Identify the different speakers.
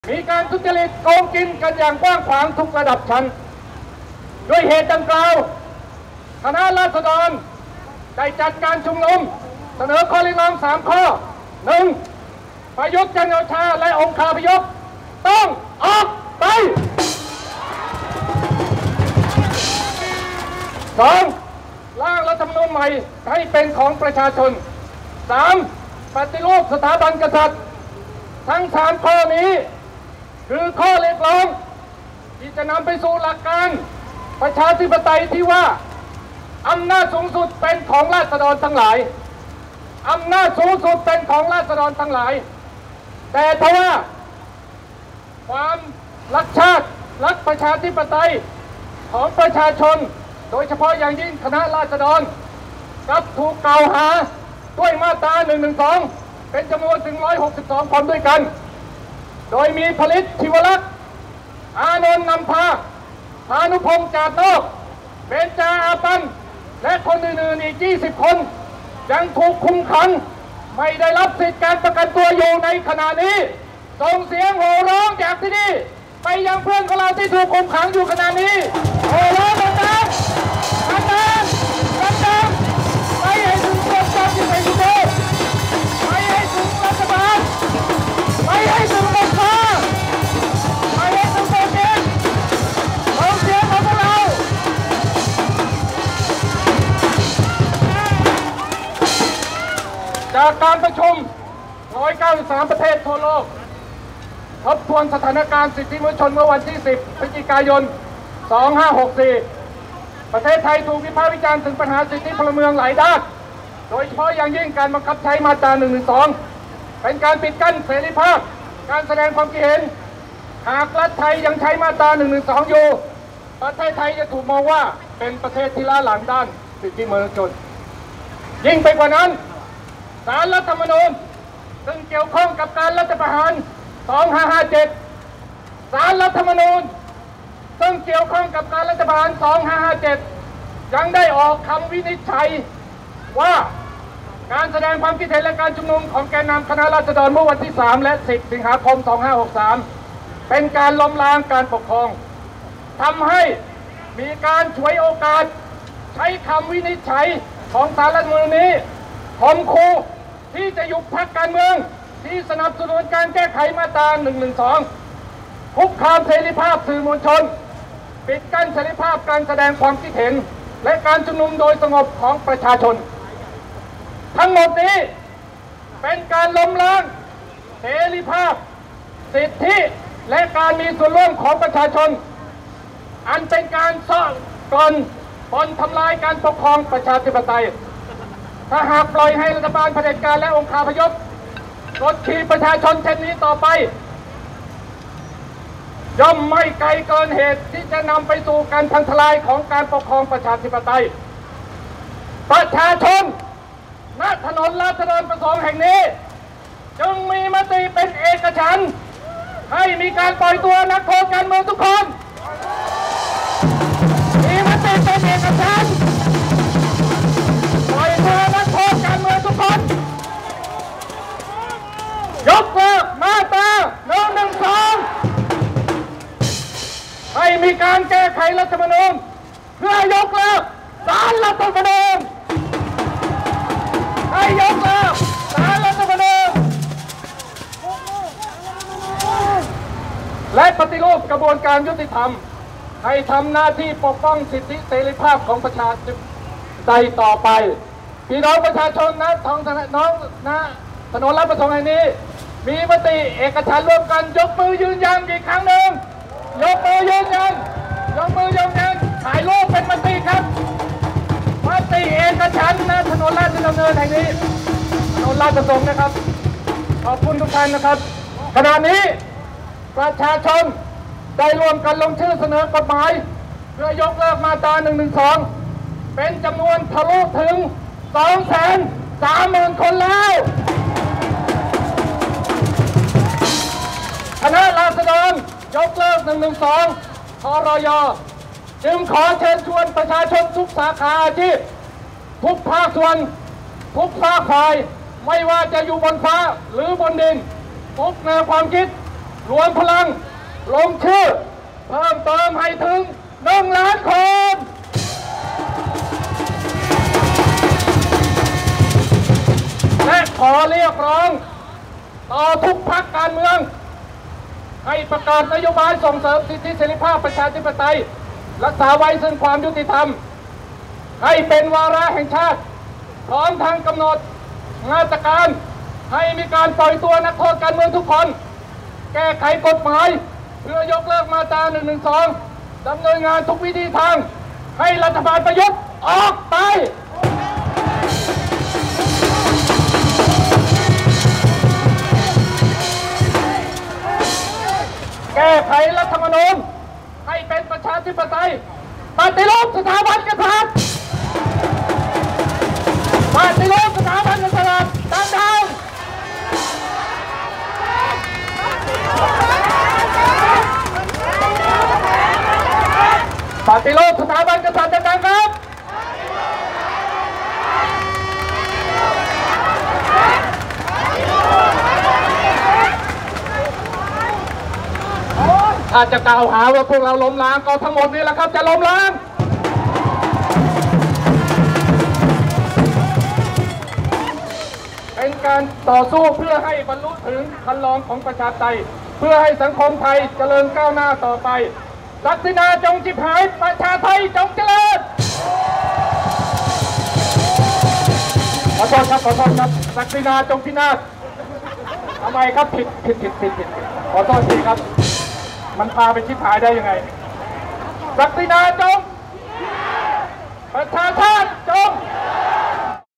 Speaker 1: มีการทุจริตโกงกินกันอย่างกว้างขวางทุกระดับชั้นด้วยเหตุดังกล่าวคณะราษฎรได้จัดการชุมนุมเสนอข้อเรียกร้อง3 ข้อ 1. ประยุทธ์จันทร์โอชาและองคาพยพต้องออกไป 2. ร่างรัฐธรรมนูญใหม่ให้เป็นของประชาชน 3. ปฏิรูปสถาบันกษัตริย์ทั้ง3 ข้อนี้คือข้อเรียกร้องที่จะนำไปสู่หลักการประชาธิปไตยที่ว่าอำนาจสูงสุดเป็นของราษฎรทั้งหลายอำนาจสูงสุดเป็นของราษฎรทั้งหลายแต่ทว่าความรักชาติรักประชาธิปไตยของประชาชนโดยเฉพาะอย่างยิ่งคณะราษฎรกับถูกกล่าวหาด้วยมาตรา 112 เป็นจำนวนถึง162 คนด้วยกันโดยมีผลิตชีวลักษณ์อานนท์นำพาพานุพงษ์จาดนอกเบญจาอาปันและคนอื่นๆอีก20 คนยังถูกคุมขังไม่ได้รับสิทธิการประกันตัวอยู่ในขณะนี้ส่งเสียงโห่ร้องจากที่นี่ไปยังเพื่อนของเราที่ถูกคุมขังอยู่ขณะนี้โห่ร้องดังๆดังๆไปให้ถึงกองทัพที่เป็นผู้นำไปให้ถึงรัฐบาลไปให้ถึงรัฐบาลไปให้ถึงตัวเองส่งเสียงของพวกเราจากการประชุม193 ประเทศทั่วโลกทบทวนสถานการณ์สิทธิมนุษยชนเมื่อวันที่ 10 พฤศจิกายน 2564 ประเทศไทยถูกวิพากษ์วิจารณ์ถึงปัญหาสิทธิพลเมืองหลายด้านโดยเฉพาะอย่างยิ่งการบังคับใช้มาตรา 112 เป็นการปิดกั้นเสรีภาพการแสดงความคิดเห็นหากรัฐไทยยังใช้มาตรา 112 อยู่ประเทศไทยจะถูกมองว่าเป็นประเทศที่ล้าหลังด้านสิทธิมนุษยชนยิ่งไปกว่านั้นศาลรัฐธรรมนูญซึ่งเกี่ยวข้องกับการรัฐประหาร 2557 ศาลรัฐธรรมนูญซึ่งเกี่ยวข้องกับการรัฐประหาร 2557 ยังได้ออกคำวินิจฉัยว่าการแสดงความคิดเห็นและการชุมนุมของแกนนำคณะราษฎรเมื่อวันที่ 3 และ 10 สิงหาคม 2563 เป็นการล้มล้างการปกครองทำให้มีการฉวยโอกาสใช้คำวินิจฉัยของศาลรัฐธรรมนูญนี้ข่มขู่ที่จะยุบพรรคการเมืองที่สนับสนุนการแก้ไขมาตรา 112 คุกคามเสรีภาพสื่อมวลชนปิดกั้นเสรีภาพการแสดงความคิดเห็นและการชุมนุมโดยสงบของประชาชนทั้งหมดนี้เป็นการล้มล้างเสรีภาพสิทธิและการมีส่วนร่วมของประชาชนอันเป็นการซ่อนกลปนทำลายการปกครองประชาธิปไตยถ้าหากปล่อยให้รัฐบาลเผด็จการและองคาพยพกดขี่ประชาชนเช่นนี้ต่อไปย่อมไม่ไกลเกินเหตุที่จะนำไปสู่การพังทลายของการปกครองประชาธิปไตยประชาชนณถนนราษฎรประสงค์แห่งนี้จึงมีมติเป็นเอกฉันท์ให้มีการปล่อยตัวนักโทษการเมืองทุกคนมีมติเป็นเอกฉันท์ปล่อยตัวนักโทษการเมืองทุกคนยกเลิกมาตรา 112 ให้มีการแก้ไขรัฐธรรมนูญเพื่อยกเลิกศาลรัฐธรรมนูญให้ยกเลิกศาลรัฐธรรมนูญและปฏิรูปกระบวนการยุติธรรมให้ทำหน้าที่ปกป้องสิทธิเสรีภาพของประชาชนได้ต่อไปพี่น้องประชาชนนะท้องถนนราษฎรประสงค์แห่งนี้มีมติเอกฉันท์ร่วมกันยกมือยืนยันอีกครั้งหนึ่งยกมือยืนยันยกมือยืนยันถ่ายรูปเป็นมติครับมติเอกฉันท์นะถนนราชดำเนินแห่งนี้ถนนราชประสงค์นะครับขอบคุณทุกท่านนะครับขณะนี้ประชาชนได้ร่วมกันลงชื่อเสนอกฎหมายเพื่อยกเลิกมาตรา 112 เป็นจำนวนทะลุถึง 230,000 คนแล้วคณะราษฎรยกเลิก 112 ครย.จึงขอเชิญชวนประชาชนทุกสาขาอาชีพทุกภาคส่วนทุกภาคฝ่ายไม่ว่าจะอยู่บนฟ้าหรือบนดินทุกแนวความคิดรวมพลังลงชื่อเพิ่มเติมให้ถึง1 ล้านคนและขอเรียกร้องต่อทุกพรรคการเมืองให้ประกาศนโยบายส่งเสริมสิทธิเสรีภาพประชาธิปไตยรักษาไว้ซึ่งความยุติธรรมให้เป็นวาระแห่งชาติพร้อมทั้งกำหนดมาตรการให้มีการปล่อยตัวนักโทษการเมืองทุกคนแก้ไขกฎหมายเพื่อยกเลิกมาตรา112ดำเนินงานทุกวิธีทางให้รัฐบาลประยุทธ์ออกไปแก้ไขรัฐธรรมนูญให้เป็นประชาธิปไตยปฏิรูปสถาบันกษัตริย์ปฏิรูปสถาบันกษัตริย์ดังๆปฏิรูปสถาบันกษัตริย์ดังๆครับถ้าจะกล่าวหาว่าพวกเราล้มล้างก็ทั้งหมดนี่แหละครับจะล้มล้างเป็นการต่อสู้เพื่อให้บรรลุถึงคันลองของประชาธิปไตยเพื่อให้สังคมไทยเจริญก้าวหน้าต่อไปศักดินาจงจิบหายประชาไทยจงเจริญขอโทษครับศักดินาจงพินาศทำไมครับผิดขอโทษทีครับมันพาไปชิบหายได้ยังไงศักดินาจงประชาชาติจง